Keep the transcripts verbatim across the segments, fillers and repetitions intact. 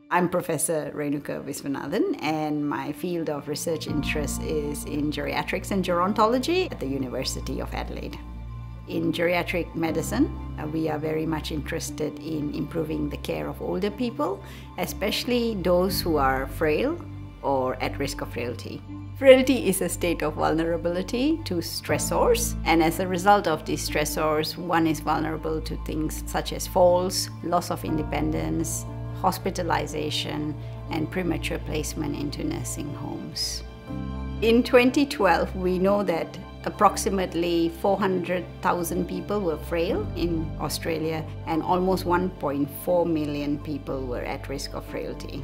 I'm Professor Renuka Visvanathan, and my field of research interest is in geriatrics and gerontology at the University of Adelaide. In geriatric medicine, uh, we are very much interested in improving the care of older people, especially those who are frail or at risk of frailty. Frailty is a state of vulnerability to stressors, and as a result of these stressors, one is vulnerable to things such as falls, loss of independence, hospitalization, and premature placement into nursing homes. In twenty twelve, we know that approximately four hundred thousand people were frail in Australia, and almost one point four million people were at risk of frailty.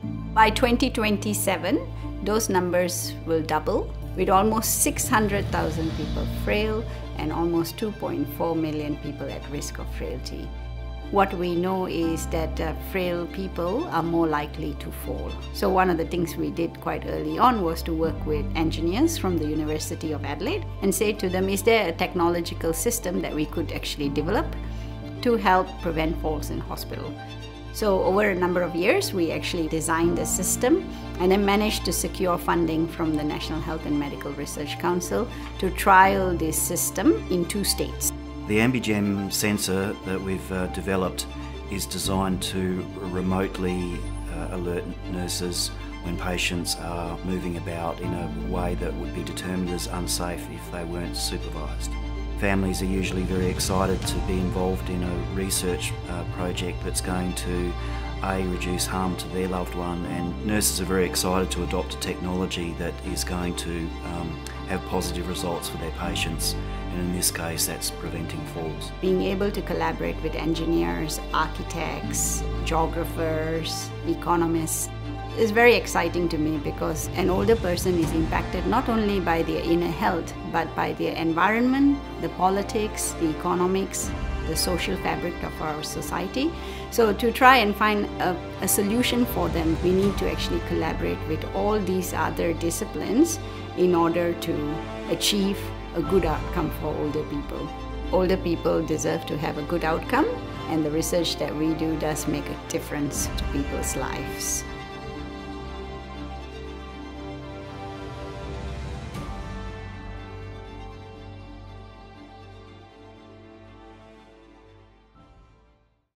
By twenty twenty-seven, those numbers will double, with almost six hundred thousand people frail and almost two point four million people at risk of frailty. What we know is that uh, frail people are more likely to fall. So one of the things we did quite early on was to work with engineers from the University of Adelaide and say to them, is there a technological system that we could actually develop to help prevent falls in hospital? So over a number of years, we actually designed a system and then managed to secure funding from the National Health and Medical Research Council to trial this system in two states. The AmbiGem sensor that we've uh, developed is designed to remotely uh, alert nurses when patients are moving about in a way that would be determined as unsafe if they weren't supervised. Families are usually very excited to be involved in a research uh, project that's going to A, reduce harm to their loved one, and nurses are very excited to adopt a technology that is going to um, have positive results for their patients, and in this case that's preventing falls. Being able to collaborate with engineers, architects, geographers, economists is very exciting to me, because an older person is impacted not only by their inner health but by their environment, the politics, the economics, the social fabric of our society. So to try and find a, a solution for them, we need to actually collaborate with all these other disciplines in order to achieve a good outcome for older people. Older people deserve to have a good outcome, and the research that we do does make a difference to people's lives.